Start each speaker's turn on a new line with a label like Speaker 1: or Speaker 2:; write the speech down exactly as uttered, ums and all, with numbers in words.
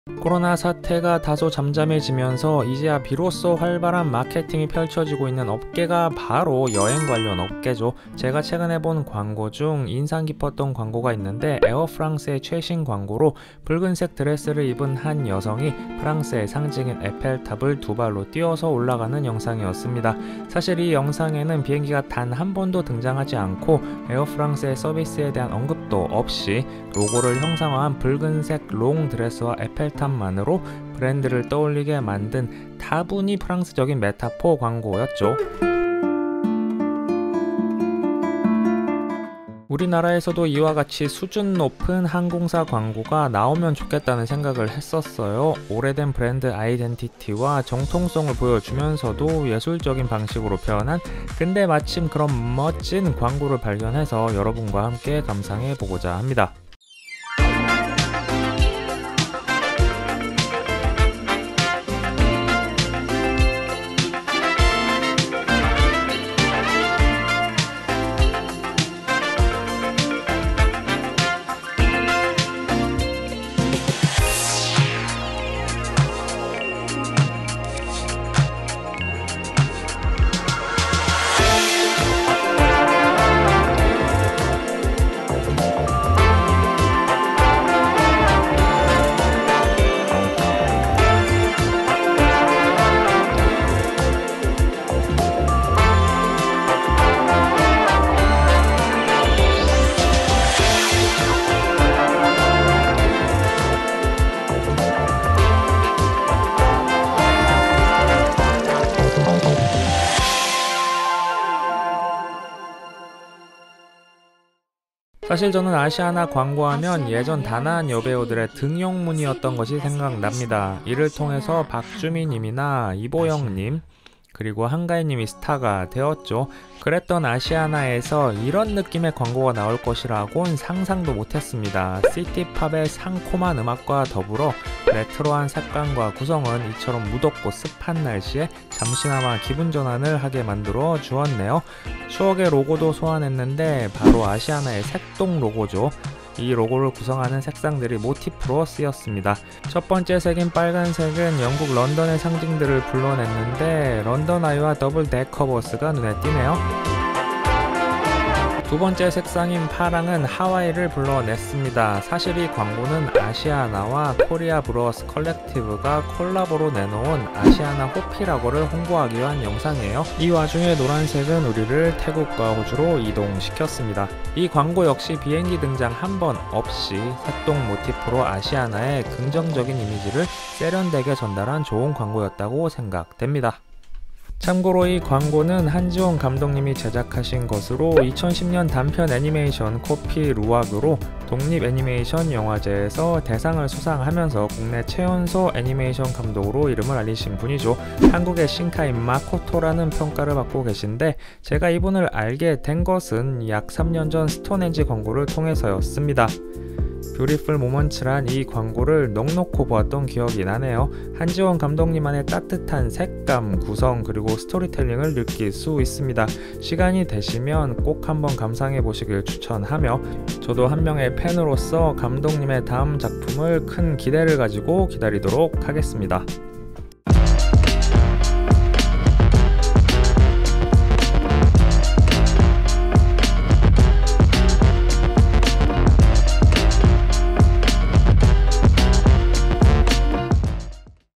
Speaker 1: 코로나 사태가 다소 잠잠해지면서 이제야 비로소 활발한 마케팅이 펼쳐지고 있는 업계가 바로 여행 관련 업계죠. 제가 최근에 본 광고 중 인상 깊었던 광고가 있는데 에어프랑스의 최신 광고로 붉은색 드레스를 입은 한 여성이 프랑스의 상징인 에펠탑을 두 발로 뛰어서 올라가는 영상이었습니다. 사실 이 영상에는 비행기가 단 한 번도 등장하지 않고 에어프랑스의 서비스에 대한 언급도 없이 로고를 형상화한 붉은색 롱 드레스와 에펠탑 만으로 브랜드를 떠올리게 만든 다분히 프랑스적인 메타포 광고였죠. 우리나라에서도 이와 같이 수준 높은 항공사 광고가 나오면 좋겠다는 생각을 했었어요. 오래된 브랜드 아이덴티티와 정통성을 보여주면서도 예술적인 방식으로 표현한, 근데 마침 그런 멋진 광고를 발견해서 여러분과 함께 감상해 보고자 합니다. 사실 저는 아시아나 광고하면 예전 다나한 여배우들의 등용문이었던 것이 생각납니다. 이를 통해서 박주미님이나 이보영님, 그리고 한가인님이 스타가 되었죠. 그랬던 아시아나에서 이런 느낌의 광고가 나올 것이라곤 상상도 못했습니다. 시티팝의 상콤한 음악과 더불어 레트로한 색감과 구성은 이처럼 무덥고 습한 날씨에 잠시나마 기분 전환을 하게 만들어 주었네요. 추억의 로고도 소환했는데 바로 아시아나의 색동 로고죠. 이 로고를 구성하는 색상들이 모티프로 쓰였습니다. 첫 번째 색인 빨간색은 영국 런던의 상징들을 불러냈는데 런던 아이와 더블 데커버스가 눈에 띄네요. 두 번째 색상인 파랑은 하와이를 불러냈습니다. 사실 이 광고는 아시아나와 코리아 브루어스 컬렉티브가 콜라보로 내놓은 아시아나 호피라고를 홍보하기 위한 영상이에요. 이 와중에 노란색은 우리를 태국과 호주로 이동시켰습니다. 이 광고 역시 비행기 등장 한 번 없이 색동 모티프로 아시아나의 긍정적인 이미지를 세련되게 전달한 좋은 광고였다고 생각됩니다. 참고로 이 광고는 한지원 감독님이 제작하신 것으로 이천십 년 단편 애니메이션 코피 루악으로 독립 애니메이션 영화제에서 대상을 수상하면서 국내 최연소 애니메이션 감독으로 이름을 알리신 분이죠. 한국의 신카인 마코토라는 평가를 받고 계신데 제가 이분을 알게 된 것은 약 삼 년 전 스톤헨지 광고를 통해서였습니다. 뷰티풀 모먼츠란 이 광고를 넉넉히 보았던 기억이 나네요. 한지원 감독님만의 따뜻한 색감, 구성, 그리고 스토리텔링을 느낄 수 있습니다. 시간이 되시면 꼭 한번 감상해 보시길 추천하며 저도 한 명의 팬으로서 감독님의 다음 작품을 큰 기대를 가지고 기다리도록 하겠습니다.